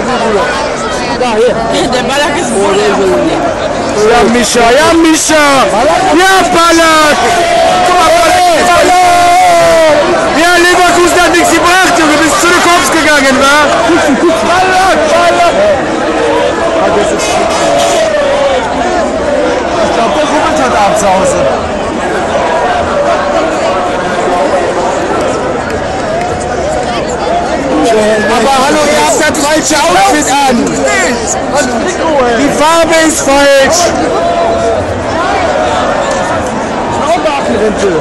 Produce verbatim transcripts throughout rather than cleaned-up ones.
Da, hier. Der Ballack ist Oh, der ist so. Ja, Mischa, ja, Mischa! Ja, Ballack! Guck mal, Ballack! Ballack! Ja, Leverkusen hat nichts gebracht, Junge, bist zu den Kopf gegangen, wa? Ballack, Ballack! Ah, das ist schick. Ich glaube, der rummelt heute Abend zu Hause. Aber hallo, ihr habt das falsche Outfit an! Die Farbe ist falsch! Schnaubartenrente.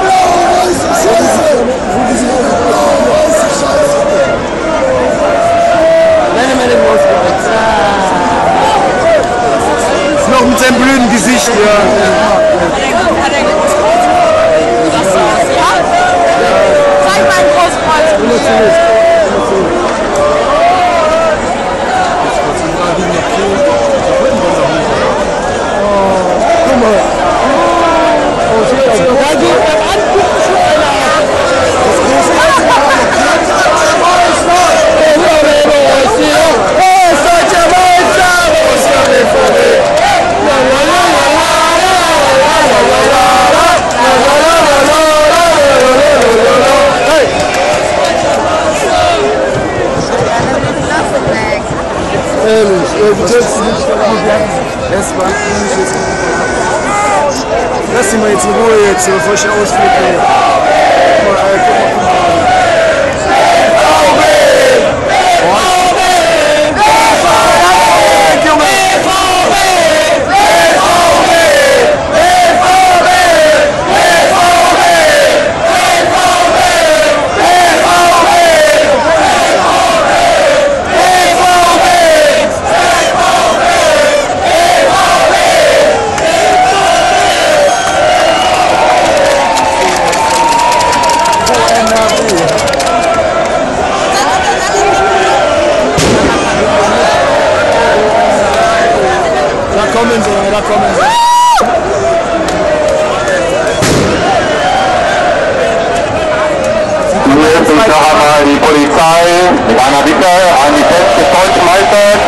Meine Männer losgegangen. Ist noch mit seinem blöden Gesicht, ja. Zeig mal ein Großkreuz. Lass ihn mal jetzt in Ruhe jetzt, bevor ich ausfliege. Da kommen sie, da kommen sie. Jetzt noch einmal die Polizei mit einer Bitte an die Fest des deutschen Meisters.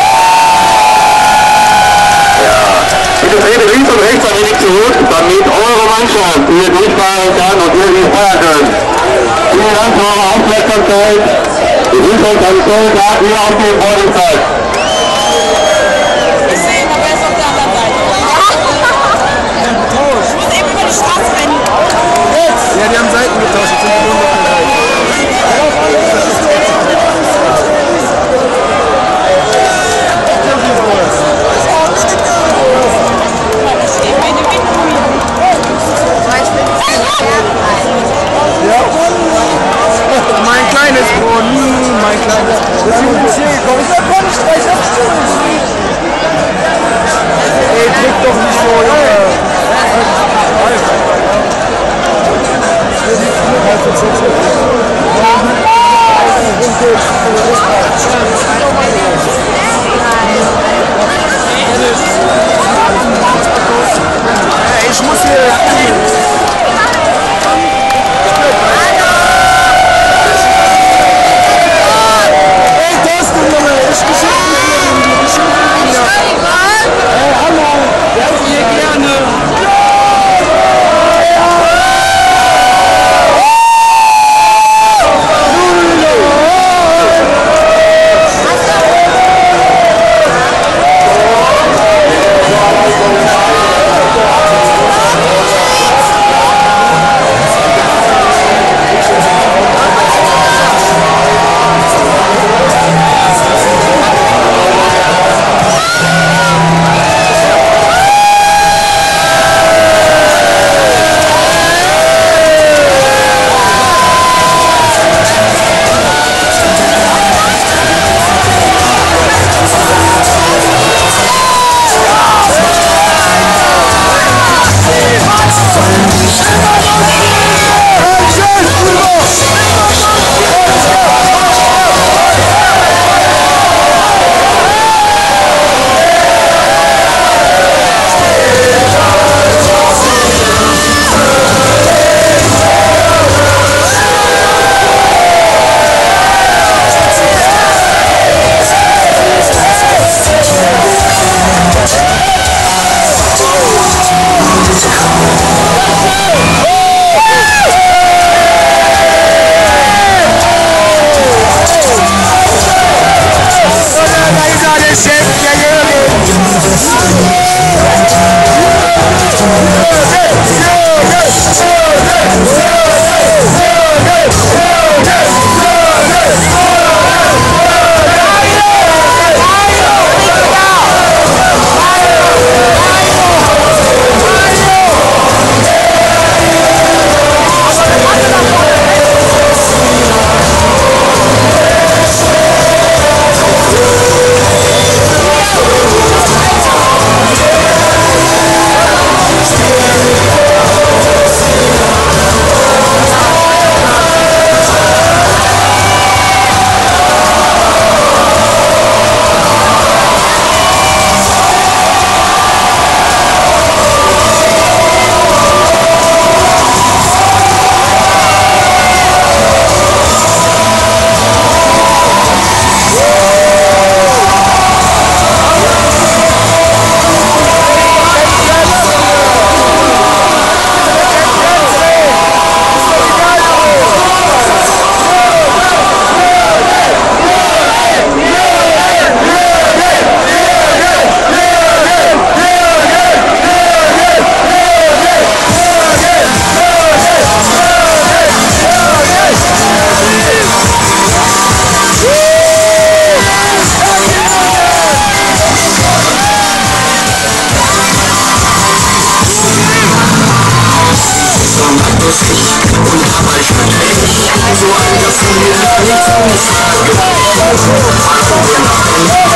Ja. Bitte tretet links und rechts ein wenig zurück, damit eure Mannschaft hier durchfahren kann und ihr nicht feiern könnt. Vielen Dank für eure Aufmerksamkeit. Wir wünschen euch einen tollen Tag hier auf dem Freundestag. Ja, die haben Seiten getauscht, jetzt sind die Wunder Ja. Mein kleines Brot, mein kleines Brot. Wir sind bis hier gekommen. Ich konnte streichen. ich und dabei spüre ich so ein Gefühl, nichts zu sagen.